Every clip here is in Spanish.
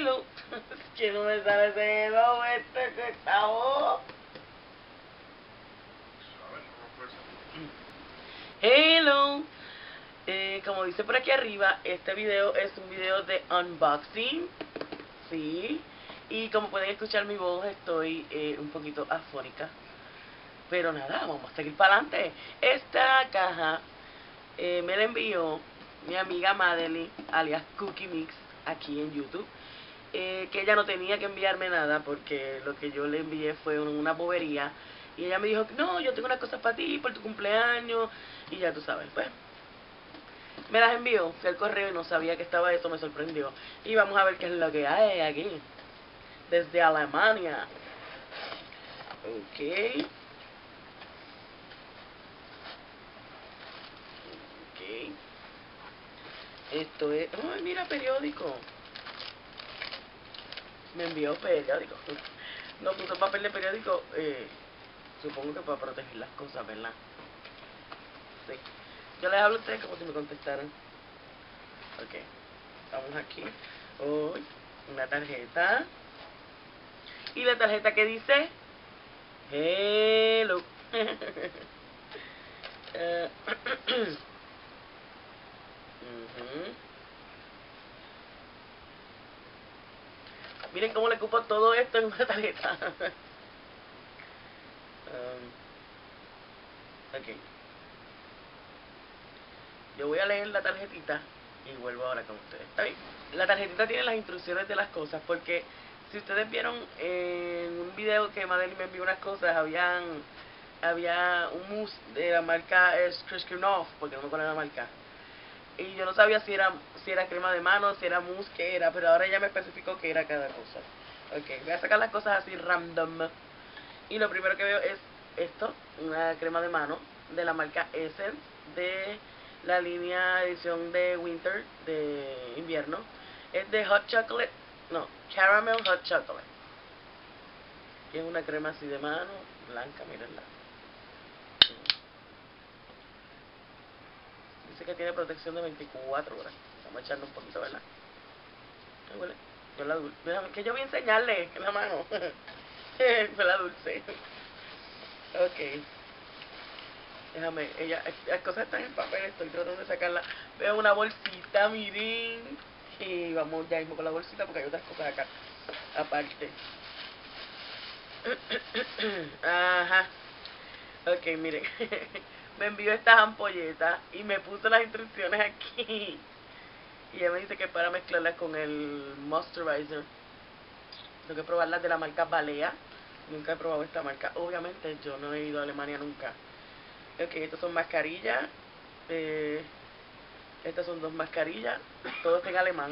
Hello. Es que no me sale ese hello, que está oh. Hello. Como dice por aquí arriba, este video es un video de unboxing. Sí. Y como pueden escuchar mi voz, estoy un poquito afónica. Pero nada, vamos a seguir para adelante. Esta caja me la envió mi amiga Madeline, alias Cookie Mix, aquí en YouTube. Que ella no tenía que enviarme nada porque lo que yo le envié fue una bobería. Y ella me dijo, no, yo tengo unas cosas para ti, por tu cumpleaños. Y ya tú sabes, pues. Me las envió, fui al correo y no sabía que estaba eso, me sorprendió. Y vamos a ver qué es lo que hay aquí. Desde Alemania. Ok. Ok. Esto es... ¡Ay, mira, periódico! Me envió periódico. No puso papel de periódico, supongo que para proteger las cosas, ¿verdad? Sí. Yo les hablo a ustedes como si me contestaran. Ok. Vamos aquí. Oh, una tarjeta. Y la tarjeta que dice... Hello. Miren cómo le cupo todo esto en una tarjeta. Ok. Yo voy a leer la tarjetita y vuelvo ahora con ustedes. ¿Está bien? La tarjetita tiene las instrucciones de las cosas, porque si ustedes vieron en un video que Madeline me envió unas cosas, había un mousse de la marca Skriskinov, porque no me acuerdo la marca. Y yo no sabía si era crema de mano, si era mousse, qué era, pero ahora ya me especificó que era cada cosa. Ok, voy a sacar las cosas así random. Y lo primero que veo es esto, una crema de mano de la marca Essence, de la línea edición de Winter, de invierno. Es de Hot Chocolate, no, Caramel Hot Chocolate. Y es una crema así de mano, blanca, mírenla. Dice que tiene protección de 24 horas. Vamos a echarle un poquito, ¿verdad? ¿Me huele? Huele dulce. Que yo voy a enseñarle en la mano. Huele dulce. Ok. Déjame, las cosas están en papel, estoy tratando de sacarla. Veo una bolsita, miren. Y vamos ya mismo con la bolsita porque hay otras cosas acá, aparte. Ajá. Ok, miren. Me envió estas ampolletas y me puso las instrucciones aquí. Y ella me dice que para mezclarlas con el moisturizer. Tengo que probarlas de la marca Balea. Nunca he probado esta marca. Obviamente yo no he ido a Alemania nunca. Ok, estas son mascarillas. Estas son 2 mascarillas. Todo está en alemán.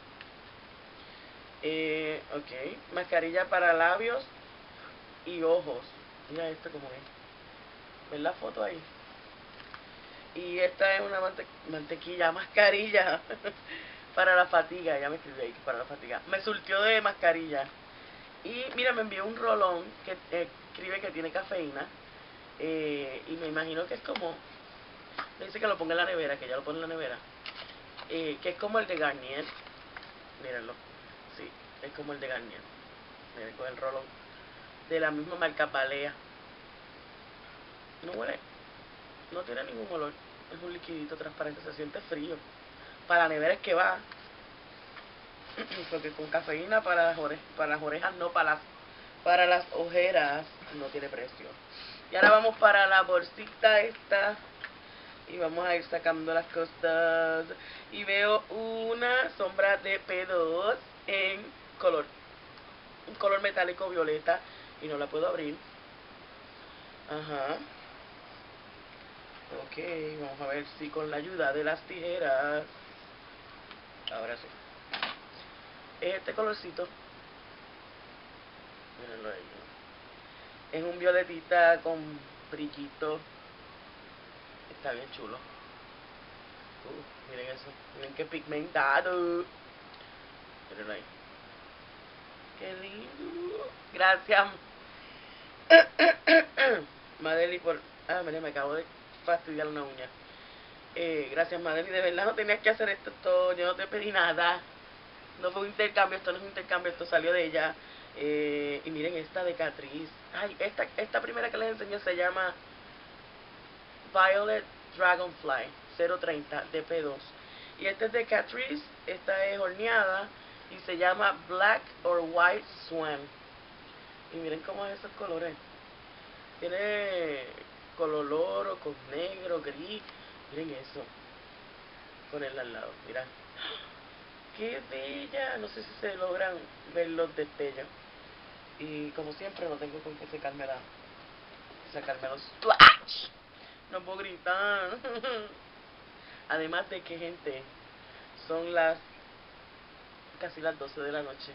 Ok. Mascarilla para labios y ojos. Mira esto como es. ¿Ven la foto ahí? Y esta es una mantequilla, mascarilla para la fatiga. Ya me escribí ahí para la fatiga. Me surtió de mascarilla. Y mira, me envió un rolón que escribe que tiene cafeína. Y me imagino que es como... Me dice que lo ponga en la nevera, que ya lo pone en la nevera. Que es como el de Garnier. Mírenlo. Sí, es como el de Garnier. Miren, con el rolón. De la misma marca Balea. No huele. No tiene ningún olor. Es un liquidito transparente, se siente frío. Para la nevera es que va. Porque con cafeína para las orejas no, para las ojeras no tiene precio. Y ahora vamos para la bolsita esta. Y vamos a ir sacando las cosas. Y veo una sombra de P2 en color. Un color metálico violeta. Y no la puedo abrir. Ajá. Ok, vamos a ver si con la ayuda de las tijeras. Ahora sí. Es este colorcito. Mírenlo ahí. Es un violetita con brillito. Está bien chulo. Miren eso. Miren qué pigmentado. Miren ahí. Qué lindo. Gracias. Madeli por... Ah, mire, me acabo de fastidiar una uña. Gracias, Madeli. De verdad no tenías que hacer esto todo. Yo no te pedí nada. No fue un intercambio, esto no es un intercambio, esto salió de ella. Y miren esta de Catrice. Ay, esta primera que les enseño se llama Violet Dragonfly 030 DP2. Y esta es de Catrice, esta es horneada y se llama Black or White Swan. Y miren cómo es esos colores. Tiene color oro, con negro, gris. Miren eso. Ponerla al lado, mira. ¡Qué bella! No sé si se logran ver los destellos. Y como siempre no tengo con qué sacarme los splash. No puedo gritar. Además de que, gente, son casi las 12 de la noche.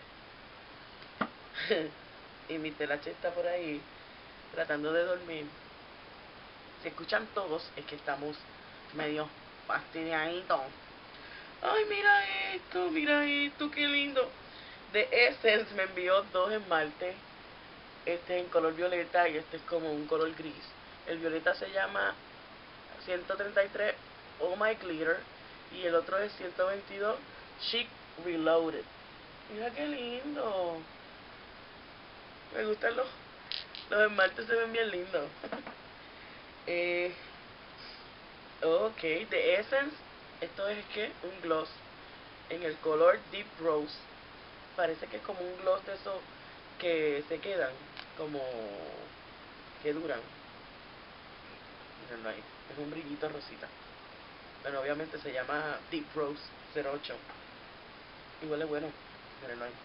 Y mi telache está por ahí tratando de dormir. Si escuchan todos es que estamos medio fastidiaditos. Ay, mira esto, qué lindo. De Essence me envió dos esmaltes. Este es en color violeta y este es como un color gris. El violeta se llama 133 Oh My Glitter y el otro es 122 Chic Reloaded. Mira qué lindo. Me gustan los esmaltes, se ven bien lindos. Ok, de Essence, esto es que un gloss en el color Deep Rose. Parece que es como un gloss de esos que se quedan, como que duran. Mírenlo ahí, es un brillito rosita. Bueno, obviamente se llama Deep Rose 08. Y huele bueno, mírenlo ahí.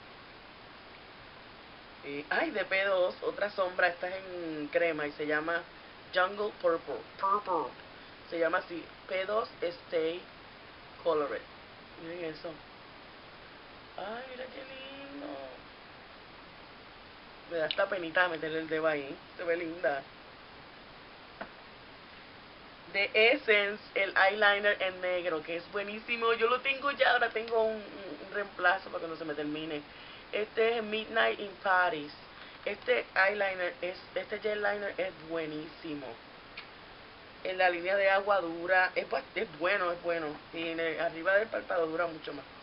Ay, de P2, otra sombra, esta es en crema y se llama Jungle Purple. Se llama así, P2 Stay Colored. Miren eso. Ay, mira qué lindo. Me da esta penita meterle el dedo ahí. Se ve linda. De Essence, el eyeliner en negro, que es buenísimo. Yo lo tengo ya, ahora tengo un reemplazo para que no se me termine. Este es Midnight in Paris. Este gel liner es buenísimo. En la línea de agua dura, es bueno, es bueno. Y arriba del párpado dura mucho más.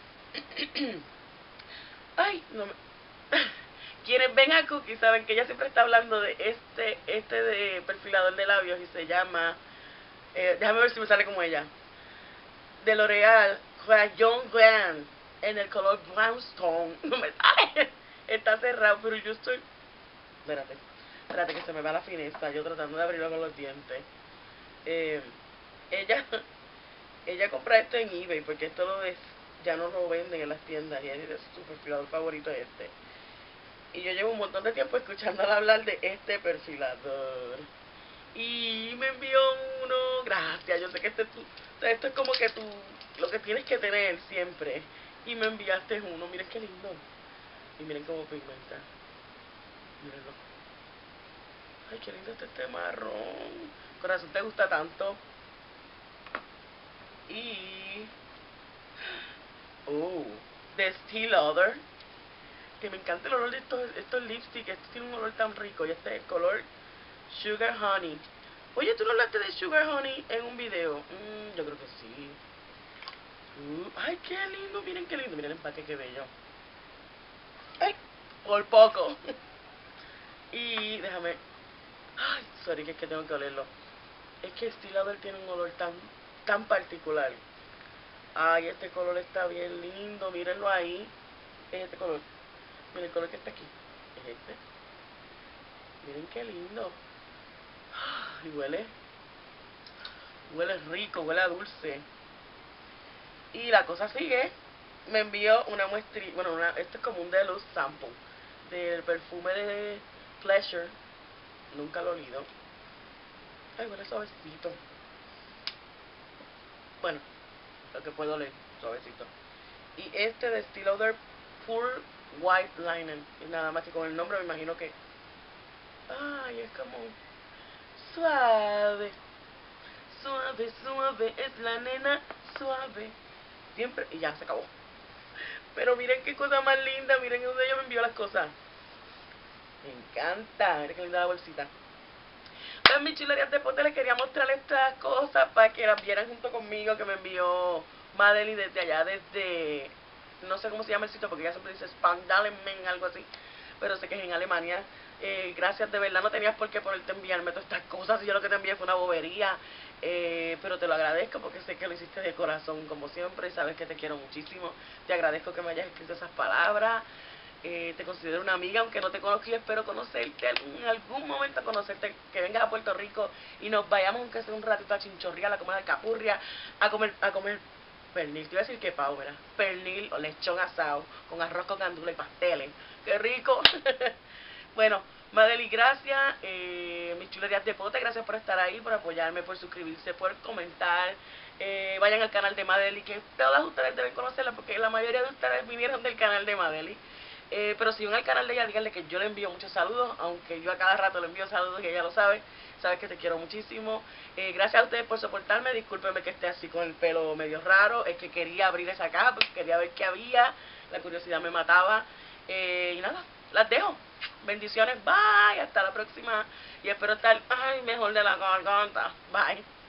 Ay, no me... Quienes ven a Cookie saben que ella siempre está hablando de este de perfilador de labios y se llama, déjame ver si me sale como ella, de L'Oreal, Crayon Grand, en el color Brownstone. No me sale, está cerrado, pero yo estoy, espérate que se me va la fineza, yo tratando de abrirlo con los dientes. Ella compra esto en eBay porque esto ya no lo venden en las tiendas y su perfilador favorito es este. Y yo llevo un montón de tiempo escuchándola hablar de este perfilador. Y me envió uno, gracias, yo sé que esto es como que lo que tienes que tener siempre. Y me enviaste uno, miren qué lindo. Y miren cómo pigmenta. Mírenlo. Ay, qué lindo este marrón. Corazón, ¿te gusta tanto? Y... de Steel Lauder, que me encanta el olor de estos lipsticks. Este tiene un olor tan rico. Y este es el color Sugar Honey. Oye, ¿tú no hablaste de Sugar Honey en un video? Yo creo que sí. Ay, qué lindo, miren qué lindo. Miren el empaque, qué bello. Ay, por poco. Y déjame... Ay, sorry, que es que tengo que olerlo. Es que Steel Lauder tiene un olor tan particular. Ay, este color está bien lindo, mírenlo ahí. Es este color. Miren el color que está aquí. Es este. Miren qué lindo. Y huele rico, huele a dulce. Y la cosa sigue. Me envió una muestrilla, bueno, esto es como un deluxe sample del perfume de Pleasure. Nunca lo he olido. Ay, huele suavecito. Bueno, lo que puedo oler, suavecito. Y este de Steel Lauder Pure White Liner. Y nada más que con el nombre me imagino que... Ay, es como... Suave. Suave, suave, es la nena suave. Siempre, y ya se acabó. Pero miren qué cosa más linda, miren dónde ella me envió las cosas. Me encanta, miren qué linda la bolsita. Pues mis chulerías de pote les quería mostrar estas cosas para que las vieran junto conmigo, que me envió Madeline desde allá, desde no sé cómo se llama el sitio porque ella siempre dice Spandalemen, algo así, pero sé que es en Alemania. Gracias, de verdad no tenías por qué ponerte a enviarme todas estas cosas, y yo lo que te envié fue una bobería, pero te lo agradezco porque sé que lo hiciste de corazón como siempre, y sabes que te quiero muchísimo. Te agradezco que me hayas escrito esas palabras. Te considero una amiga, aunque no te conozco, y espero conocerte, en algún momento conocerte, que vengas a Puerto Rico y nos vayamos, aunque sea un ratito, a Chinchorreal, a comer alcapurria, a comer pernil. Te iba a decir que pavo, ¿verdad? Pernil o lechón asado, con arroz con gandula y pasteles. ¡Qué rico! Bueno, Madeli, gracias. Mis chulerías de pote, gracias por estar ahí, por apoyarme, por suscribirse, por comentar. Vayan al canal de Madeli, que todas ustedes deben conocerla, porque la mayoría de ustedes vinieron del canal de Madeli. Pero si van al canal de ella, díganle que yo le envío muchos saludos, aunque yo a cada rato le envío saludos y ella lo sabe. Sabes que te quiero muchísimo. Gracias a ustedes por soportarme. Discúlpenme que esté así con el pelo medio raro. Es que quería abrir esa caja porque quería ver qué había. La curiosidad me mataba. Y nada, las dejo. Bendiciones. Bye. Hasta la próxima. Y espero estar mejor de la garganta. Bye.